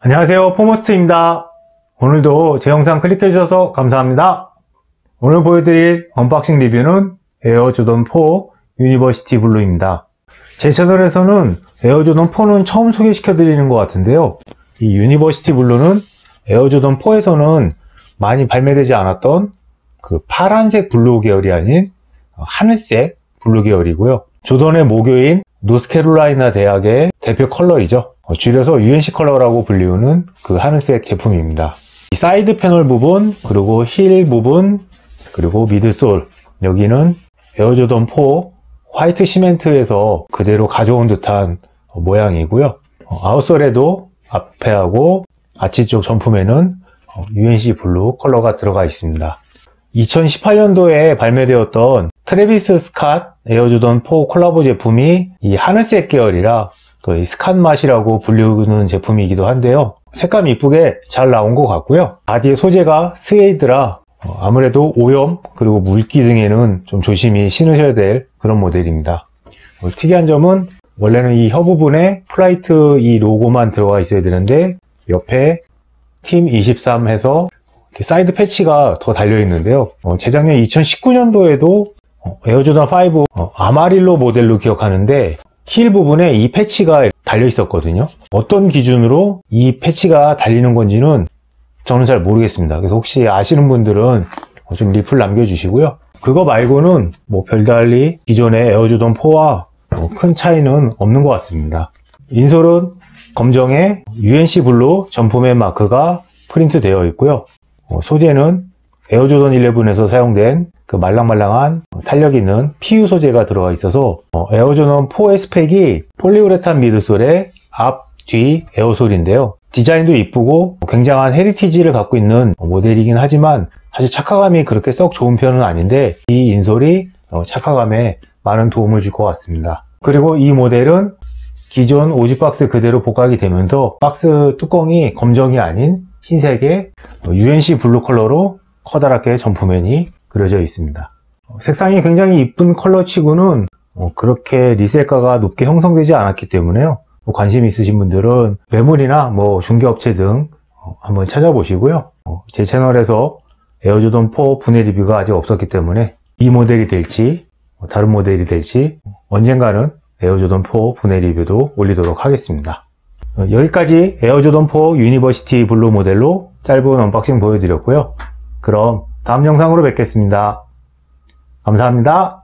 안녕하세요, 포머스트입니다. 오늘도 제 영상 클릭해 주셔서 감사합니다. 오늘 보여드릴 언박싱 리뷰는 에어조던 4 유니버시티 블루입니다. 제 채널에서는 에어조던 4는 처음 소개시켜 드리는 것 같은데요, 이 유니버시티 블루는 에어조던 4에서는 많이 발매되지 않았던 그 파란색 블루 계열이 아닌 하늘색 블루 계열이고요, 조던의 모교인 노스캐롤라이나 대학의 대표 컬러이죠. 줄여서 UNC 컬러라고 불리우는 그 하늘색 제품입니다. 이 사이드 패널 부분, 그리고 힐 부분, 그리고 미드솔, 여기는 에어조던 4 화이트 시멘트에서 그대로 가져온 듯한 모양이고요. 아웃솔에도 앞에하고 아치 쪽 점프면은 UNC 블루 컬러가 들어가 있습니다. 2018년도에 발매되었던 트래비스 스캇 에어조던 4 콜라보 제품이 이 하늘색 계열이라 또 이 스캇 맛이라고 불리우는 제품이기도 한데요, 색감이 이쁘게 잘 나온 것 같고요. 바디의 소재가 스웨이드라 아무래도 오염 그리고 물기 등에는 좀 조심히 신으셔야 될 그런 모델입니다. 특이한 점은 원래는 이 혀 부분에 플라이트 이 로고만 들어가 있어야 되는데 옆에 팀 23 해서 사이드 패치가 더 달려 있는데요, 재작년 2019년도에도 에어조던 5 아마릴로 모델로 기억하는데 힐 부분에 이 패치가 달려 있었거든요. 어떤 기준으로 이 패치가 달리는 건지는 저는 잘 모르겠습니다. 그래서 혹시 아시는 분들은 좀 리플 남겨주시고요. 그거 말고는 뭐 별달리 기존의 에어조던 4와 큰 차이는 없는 것 같습니다. 인솔은 검정에 UNC 블루 점프맨 마크가 프린트 되어 있고요. 소재는 에어조던 11에서 사용된 그 말랑말랑한 탄력 있는 PU 소재가 들어가 있어서 에어조던 4의 스펙이 폴리우레탄 미드솔의 앞, 뒤 에어솔인데요, 디자인도 이쁘고 굉장한 헤리티지를 갖고 있는 모델이긴 하지만 사실 착화감이 그렇게 썩 좋은 편은 아닌데 이 인솔이 착화감에 많은 도움을 줄 것 같습니다. 그리고 이 모델은 기존 오지박스 그대로 복각이 되면서 박스 뚜껑이 검정이 아닌 흰색의 UNC 블루 컬러로 커다랗게 점프맨이 그려져 있습니다. 색상이 굉장히 이쁜 컬러치고는 그렇게 리셀가가 높게 형성되지 않았기 때문에요, 관심 있으신 분들은 매물이나 중개업체 등 한번 찾아보시고요. 제 채널에서 에어조던 4 분해 리뷰가 아직 없었기 때문에 이 모델이 될지 다른 모델이 될지 언젠가는 에어조던 4 분해 리뷰도 올리도록 하겠습니다. 여기까지 에어조던 4 유니버시티 블루 모델로 짧은 언박싱 보여드렸고요. 그럼 다음 영상으로 뵙겠습니다. 감사합니다.